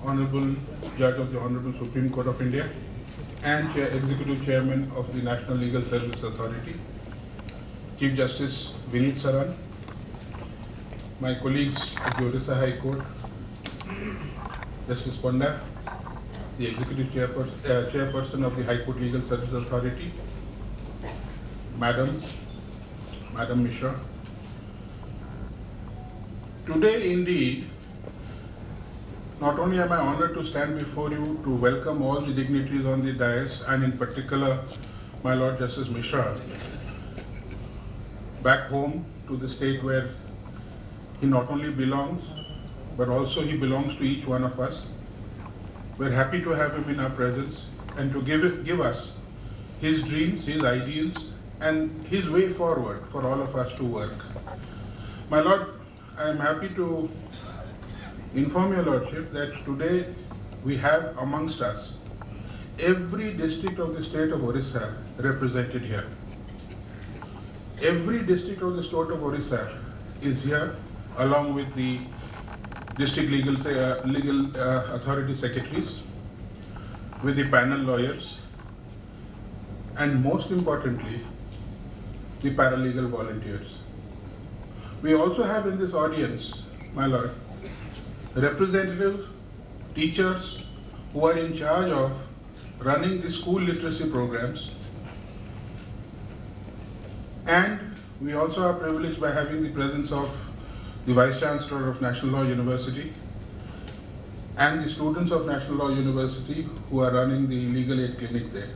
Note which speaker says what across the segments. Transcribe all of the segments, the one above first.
Speaker 1: Honorable Judge of the Honorable Supreme Court of India and Executive Chairman of the National Legal Service Authority, Chief Justice Vinit Saran, my colleagues of the Orissa High Court, Justice Panda, the Executive Chairperson of the High Court Legal Service Authority, Madam Mishra. Today, indeed, not only am I honored to stand before you to welcome all the dignitaries on the dais, and in particular, my Lord Justice Mishra, back home to the state where he not only belongs, but also he belongs to each one of us. We're happy to have him in our presence and to give us his dreams, his ideals, and his way forward for all of us to work. My Lord, I am happy to inform your Lordship that today we have amongst us every district of the state of Orissa represented here. Every district of the state of Orissa is here, along with the district legal authority secretaries, with the panel lawyers, and most importantly, the paralegal volunteers. We also have in this audience, my Lord, representatives, teachers who are in charge of running the school literacy programs, and we also are privileged by having the presence of the Vice Chancellor of National Law University and the students of National Law University who are running the legal aid clinic there.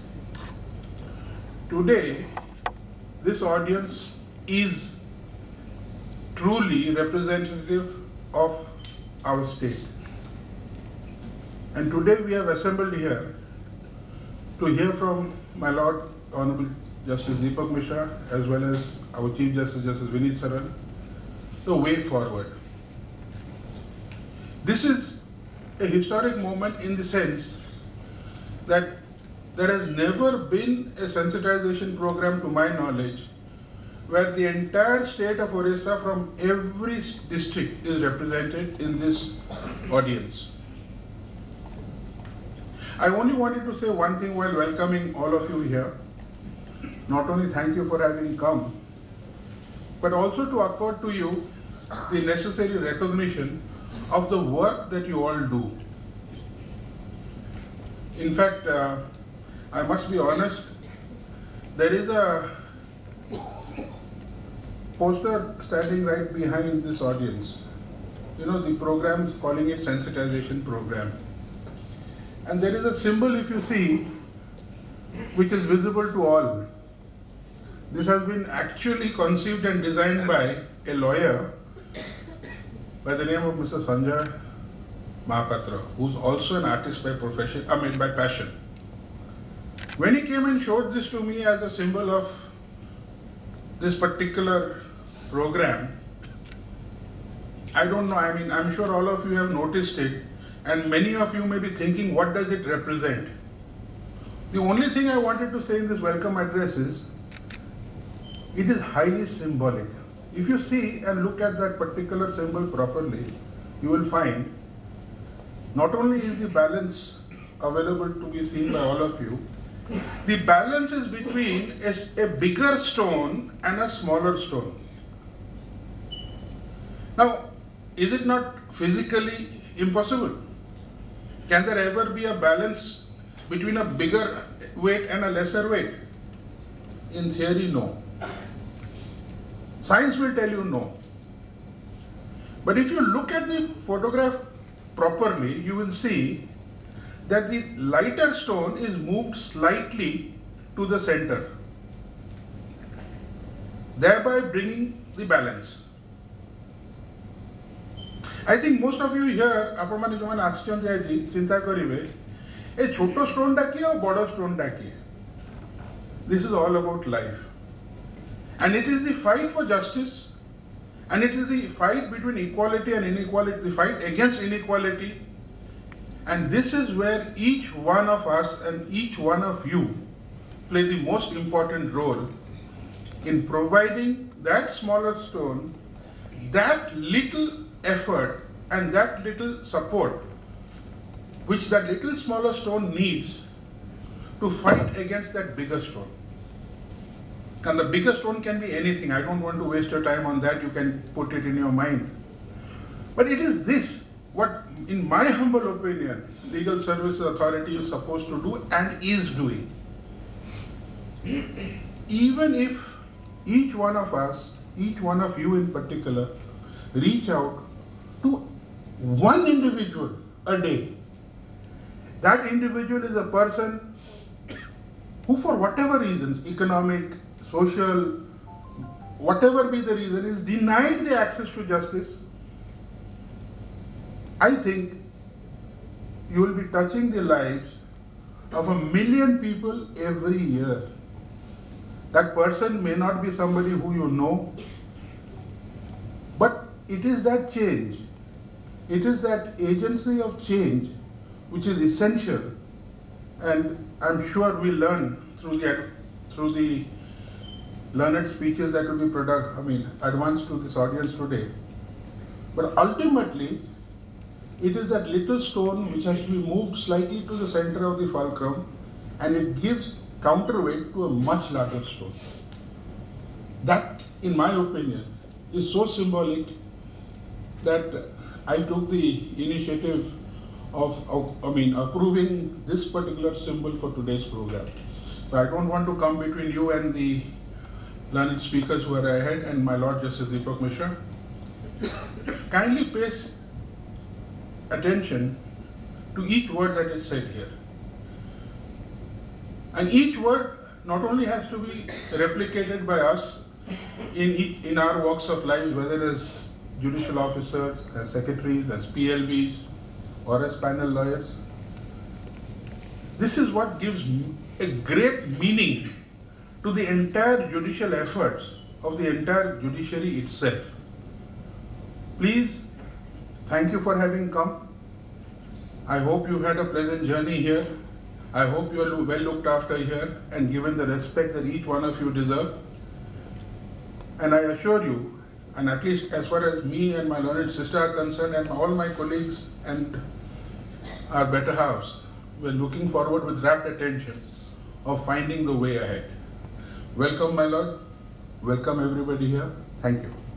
Speaker 1: Today, this audience is truly representative of our state. And today we have assembled here to hear from my Lord Honorable Justice Deepak Mishra as well as our Chief Justice, Justice Vinit Saran, the way forward. This is a historic moment in the sense that there has never been a sensitization program, to my knowledge, where the entire state of Orissa from every district is represented in this audience. I only wanted to say one thing while welcoming all of you here. Not only thank you for having come, but also to accord to you the necessary recognition of the work that you all do. In fact, I must be honest, there is a poster standing right behind this audience. You know, the program's calling it sensitization program. And there is a symbol, if you see, which is visible to all. This has been actually conceived and designed by a lawyer by the name of Mr. Sanjay Mahapatra, who's also an artist by profession, by passion. When he came and showed this to me as a symbol of this particular program, I don't know, I'm sure all of you have noticed it, and many of you may be thinking, what does it represent? The only thing I wanted to say in this welcome address is, it is highly symbolic. If you see and look at that particular symbol properly, you will find not only is the balance available to be seen by all of you, the balance is between a bigger stone and a smaller stone. Now, is it not physically impossible? Can there ever be a balance between a bigger weight and a lesser weight? In theory, no. Science will tell you no. But if you look at the photograph properly, you will see that the lighter stone is moved slightly to the center, thereby bringing the balance. I think most of you here, आपने जो मैंने आश्चर्य दिया जी चिंता करिवे, ये छोटो stone डाकिए और बड़ा स्टोन डाकिए. This is all about life, and it is the fight for justice, and it is the fight between equality and inequality, the fight against inequality, and this is where each one of us and each one of you play the most important role in providing that smaller stone, that little effort and that little support which that little smaller stone needs to fight against that bigger stone. And the bigger stone can be anything. I don't want to waste your time on that. You can put it in your mind. But it is this, what in my humble opinion, Legal Services Authority is supposed to do and is doing. Even if each one of us, each one of you in particular, reach out to one individual a day. That individual is a person who, for whatever reasons, economic, social, whatever be the reason, is denied the access to justice. I think you will be touching the lives of 1 million people every year. That person may not be somebody who you know, but it is that change, it is that agency of change which is essential, and I'm sure we learn through the learned speeches that will be advanced to this audience today. But ultimately, it is that little stone which has to be moved slightly to the center of the fulcrum, and it gives counterweight to a much larger stone. That, in my opinion, is so symbolic that I took the initiative of approving this particular symbol for today's program. So I don't want to come between you and the learned speakers who are ahead and my Lord Justice Deepak Mishra. Kindly pay attention to each word that is said here. And each word not only has to be replicated by us in our walks of life, whether as judicial officers, as secretaries, as PLVs, or as panel lawyers. This is what gives a great meaning to the entire judicial efforts of the entire judiciary itself. Please, thank you for having come. I hope you had a pleasant journey here. I hope you are well looked after here and given the respect that each one of you deserve. And I assure you, and at least as far as me and my learned sister are concerned, and all my colleagues and our better halves, we're looking forward with rapt attention of finding the way ahead. Welcome, my Lord. Welcome everybody here. Thank you.